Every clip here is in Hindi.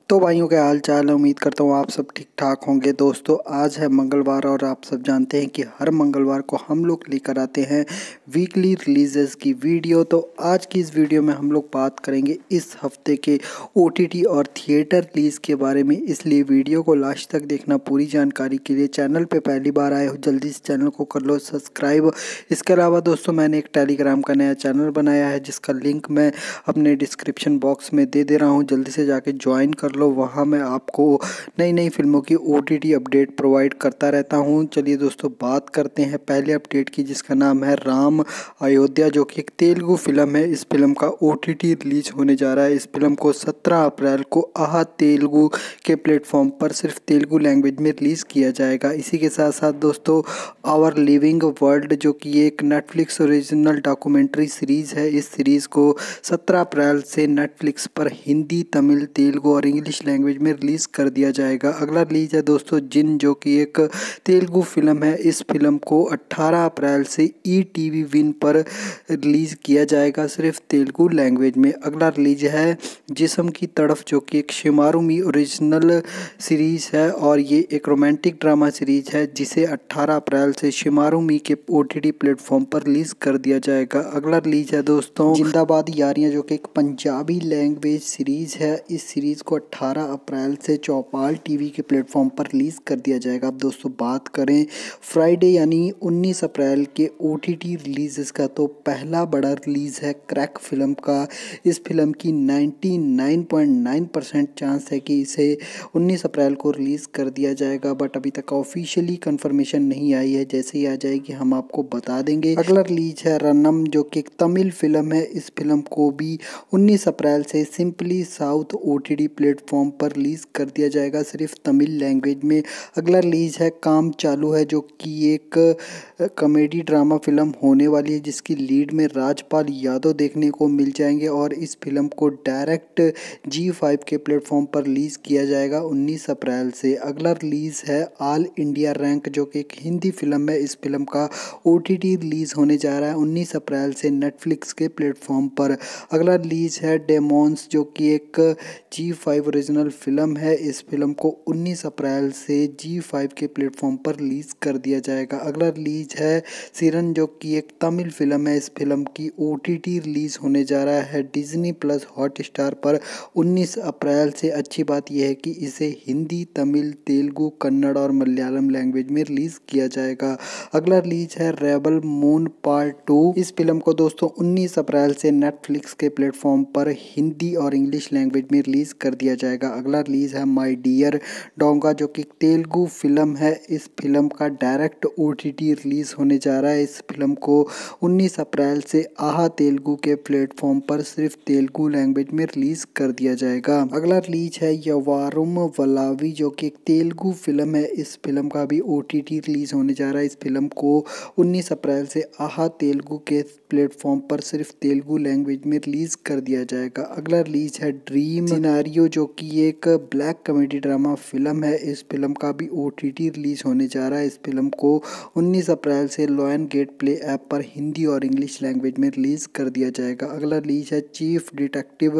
तो भाइयों के हाल चाल, उम्मीद करता हूँ आप सब ठीक ठाक होंगे। दोस्तों आज है मंगलवार और आप सब जानते हैं कि हर मंगलवार को हम लोग लेकर आते हैं वीकली रिलीजेस की वीडियो। तो आज की इस वीडियो में हम लोग बात करेंगे इस हफ्ते के ओटीटी और थिएटर रिलीज के बारे में, इसलिए वीडियो को लास्ट तक देखना पूरी जानकारी के लिए। चैनल पे पहली बार आए हो जल्दी से चैनल को कर लो सब्सक्राइब। इसके अलावा दोस्तों मैंने एक टेलीग्राम का नया चैनल बनाया है जिसका लिंक मैं अपने डिस्क्रिप्शन बॉक्स में दे रहा हूँ, जल्दी से जाके ज्वाइन कर लो। वहाँ मैं आपको नई नई फिल्मों की ओटीटी अपडेट प्रोवाइड करता रहता हूँ। चलिए दोस्तों बात करते हैं पहले अपडेट की, जिसका नाम है राम अयोध्या, जो कि एक तेलुगु फिल्म है। इस फिल्म का ओटीटी रिलीज होने जा रहा है। इस फिल्म को 17 अप्रैल को आहा तेलुगु के प्लेटफॉर्म पर सिर्फ तेलुगु लैंग्वेज में रिलीज किया जाएगा। इसी के साथ साथ दोस्तों आवर लिविंग वर्ल्ड, जो कि एक नेटफ्लिक्स ओरिजिनल डॉक्यूमेंट्री सीरीज है, इस सीरीज को 17 अप्रैल से नेटफ्लिक्स पर हिंदी, तमिल, तेलुगु और इंग्लिश लैंग्वेज में रिलीज कर दिया जाएगा। अगला रिलीज है दोस्तों जिन, जो कि एक तेलुगु फिल्म है। इस फिल्म को 18 अप्रैल से ईटीवी विन पर रिलीज किया जाएगा सिर्फ तेलुगु लैंग्वेज में। अगला रिलीज है जिस्म की तड़फ, जो कि एक शिमारुमी ओरिजिनल सीरीज है और ये एक रोमांटिक ड्रामा सीरीज है, जिसे 18 अप्रैल से शिमारुमी के ओटीटी प्लेटफॉर्म पर रिलीज कर दिया जाएगा। अगला रिलीज है दोस्तों जिंदाबाद यारियां, जो कि एक पंजाबी लैंग्वेज सीरीज है। इस सीरीज को 18 अप्रैल से चौपाल टीवी के प्लेटफॉर्म पर रिलीज कर दिया जाएगा। अब दोस्तों बात करें फ्राइडे यानी 19 अप्रैल के ओटीटी रिलीजेस का, तो पहला बड़ा रिलीज है क्रैक फिल्म का। इस फिल्म की 99.9% चांस है कि इसे 19 अप्रैल को रिलीज कर दिया जाएगा, बट अभी तक ऑफिशियली कंफर्मेशन नहीं आई है। जैसे ही आ जाएगी हम आपको बता देंगे। अगला रिलीज है रनम, जो कि एक तमिल फिल्म है। इस फिल्म को भी 19 अप्रैल से सिंपली साउथ ओटीटी प्लेटफॉर्म पर रिलीज कर दिया जाएगा सिर्फ तमिल लैंग्वेज में। अगला रिलीज है काम चालू है, जो कि एक कॉमेडी ड्रामा फिल्म होने वाली है, जिसकी लीड में राजपाल यादव देखने को मिल जाएंगे और इस फिल्म को डायरेक्ट G5 के प्लेटफॉर्म पर रिलीज किया जाएगा 19 अप्रैल से। अगला रिलीज है ऑल इंडिया रैंक, जो कि एक हिंदी फिल्म है। इस फिल्म का ओटीटी रिलीज होने जा रहा है 19 अप्रैल से नेटफ्लिक्स के प्लेटफॉर्म पर। अगला रिलीज है डेमोन्स, जो कि एक G5 ओरिजिनल फिल्म है। इस फिल्म को 19 अप्रैल से G5 के प्लेटफॉर्म पर रिलीज कर दिया जाएगा। अगला रिलीज है सिरन, जो कि एक तमिल फिल्म है। इस फिल्म की ओटीटी रिलीज होने जा रहा है डिज्नी प्लस हॉटस्टार पर 19 अप्रैल से। अच्छी बात यह है कि इसे हिंदी, तमिल, तेलुगु, कन्नड़ और मलयालम लैंग्वेज में रिलीज किया जाएगा। अगला रिलीज है रेबल मून पार्ट 2। इस फिल्म को दोस्तों 19 अप्रैल से नेटफ्लिक्स के प्लेटफॉर्म पर हिंदी और इंग्लिश लैंग्वेज में रिलीज कर दिया जाएगा। अगला रिलीज है माय डियर डोंगा, जो कि तेलुगु फिल्म है। इस फिल्म का डायरेक्ट ओटीटी रिलीज होने जा रहा है। इस फिल्म को 19 अप्रैल से आहा तेलुगु के प्लेटफॉर्म पर सिर्फ तेलुगु लैंग्वेज में रिलीज कर दिया जाएगा। अगला रिलीज है यवारुम वलावी, जो कि एक तेलुगु फिल्म है। इस फिल्म का भी ओटीटी रिलीज होने जा रहा है। इस फिल्म को 19 अप्रैल से आहा तेलुगु के प्लेटफॉर्म पर सिर्फ तेलुगु लैंग्वेज में रिलीज कर दिया जाएगा। अगला रिलीज है ड्रीम सिनारियो, जो कि एक ब्लैक कॉमेडी ड्रामा फिल्म है। इस फिल्म का भी ओटीटी रिलीज होने जा रहा है। इस फिल्म को 19 अप्रैल से लॉयन गेट प्ले ऐप पर हिंदी और इंग्लिश लैंग्वेज में रिलीज कर दिया जाएगा। अगला रिलीज है चीफ डिटेक्टिव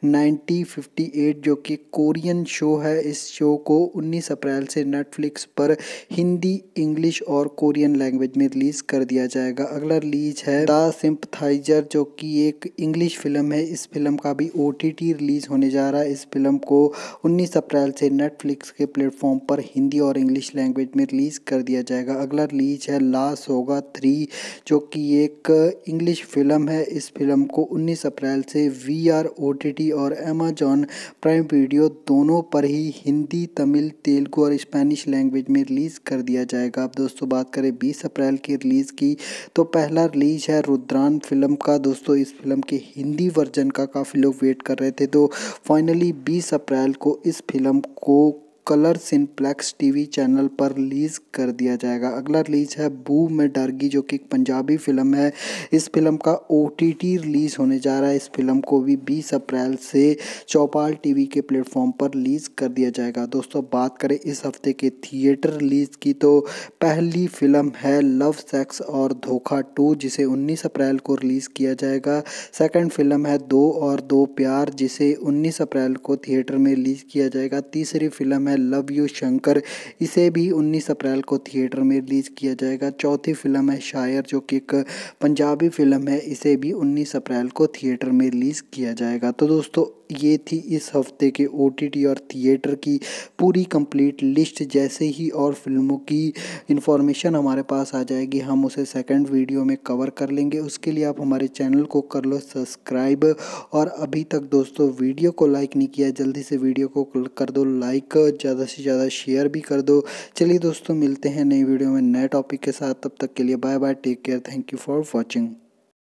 9058, जो कि कोरियन शो है। इस शो को 19 अप्रैल से नेटफ्लिक्स पर हिंदी, इंग्लिश और कोरियन लैंग्वेज में रिलीज कर दिया जाएगा। अगला रिलीज है द सिंपथाइजर, जो कि एक इंग्लिश फिल्म है। इस फिल्म का भी ओटीटी रिलीज होने जा रहा है। इस फिल्म को 19 अप्रैल से नेटफ्लिक्स के प्लेटफॉर्म पर हिंदी और इंग्लिश लैंग्वेज में रिलीज कर दिया जाएगा। अगला रिलीज है ला सोगा 3, जो कि एक इंग्लिश फिल्म है। इस फिल्म को 19 अप्रैल से VR, OTT और अमेजॉन प्राइम वीडियो दोनों पर ही हिंदी, तमिल, तेलुगु और स्पेनिश लैंग्वेज में रिलीज कर दिया जाएगा। अब दोस्तों बात करें 20 अप्रैल की रिलीज की, तो पहला रिलीज है रुद्रान फिल्म का। दोस्तों इस फिल्म के हिंदी वर्जन का काफ़ी लोग वेट कर रहे थे, तो फाइनली 20 अप्रैल को इस फिल्म को कलर सिनेप्लेक्स टीवी चैनल पर रिलीज कर दिया जाएगा। अगला रिलीज है बू में डरगी, जो कि एक पंजाबी फिल्म है। इस फिल्म का OTT रिलीज होने जा रहा है। इस फिल्म को भी 20 अप्रैल से चौपाल टीवी के प्लेटफॉर्म पर रिलीज कर दिया जाएगा। दोस्तों बात करें इस हफ्ते के थिएटर रिलीज की, तो पहली फिल्म है लव सेक्स और धोखा 2, जिसे 19 अप्रैल को रिलीज किया जाएगा। सेकंड फिल्म है दो और दो प्यार, जिसे 19 अप्रैल को थिएटर में रिलीज किया जाएगा। तीसरी फिल्म है लव यू शंकर, इसे भी 19 अप्रैल को थिएटर में रिलीज किया जाएगा। चौथी फिल्म है शायर, जो कि एक पंजाबी फिल्म है, इसे भी 19 अप्रैल को थिएटर में रिलीज किया जाएगा। तो दोस्तों ये थी इस हफ्ते के OTT और थिएटर की पूरी कंप्लीट लिस्ट। जैसे ही और फिल्मों की इन्फॉर्मेशन हमारे पास आ जाएगी, हम उसे सेकंड वीडियो में कवर कर लेंगे। उसके लिए आप हमारे चैनल को कर लो सब्सक्राइब, और अभी तक दोस्तों वीडियो को लाइक नहीं किया, जल्दी से वीडियो को कर दो लाइक, ज़्यादा से ज़्यादा शेयर भी कर दो। चलिए दोस्तों मिलते हैं नई वीडियो में नए टॉपिक के साथ, तब तक के लिए bye bye, take care, thank you for watching.